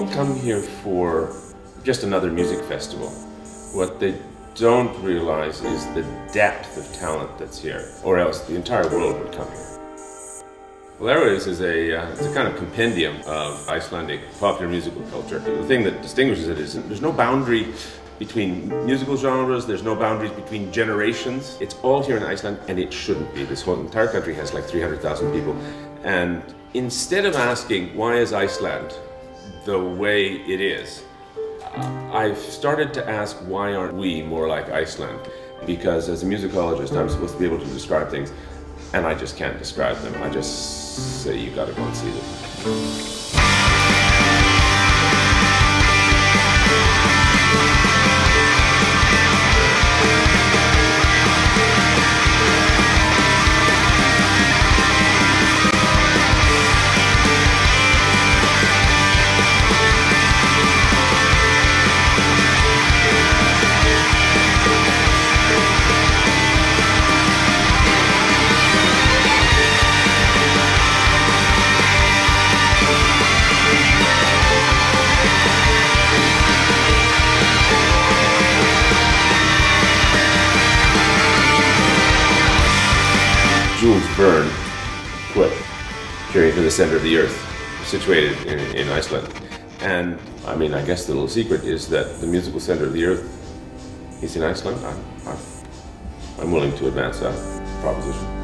People come here for just another music festival. What they don't realize is the depth of talent that's here, or else the entire world would come here. Well, Airwaves is it's a kind of compendium of Icelandic popular musical culture. The thing that distinguishes it is there's no boundary between musical genres, there's no boundaries between generations. It's all here in Iceland, and it shouldn't be. This whole entire country has like 300,000 people. And instead of asking, why is Iceland the way it is, I've started to ask, why aren't we more like Iceland? Because as a musicologist, I'm supposed to be able to describe things, and I just can't describe them. I just say, you gotta go and see them. Put carried to the center of the earth, situated in Iceland. And I mean, I guess the little secret is that the musical center of the earth is in Iceland. I'm willing to advance that proposition.